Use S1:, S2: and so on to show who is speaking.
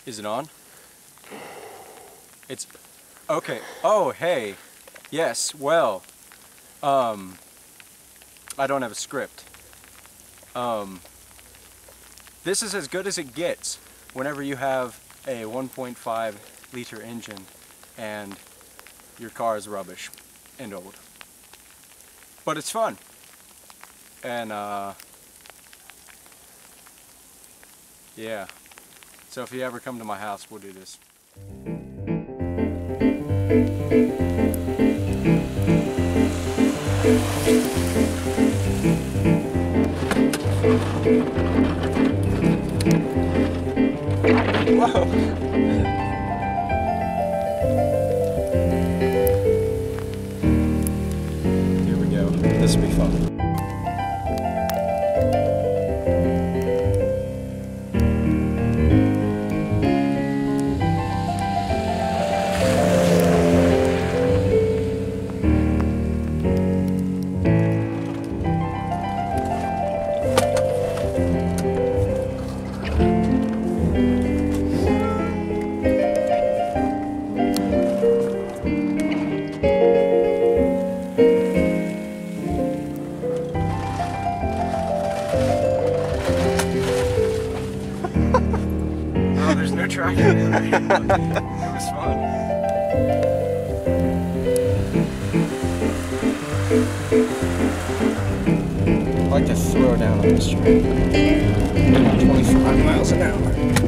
S1: Is it on? It's okay. Oh, hey. Yes, well, I don't have a script. This is as good as it gets whenever you have a 1.5 liter engine and your car is rubbish and old. But it's fun. And yeah. So if you ever come to my house, we'll do this. Whoa. Here we go. This will be fun. Oh, there's no tracking. It was fun. I like to throw down on this train. 25 miles an hour.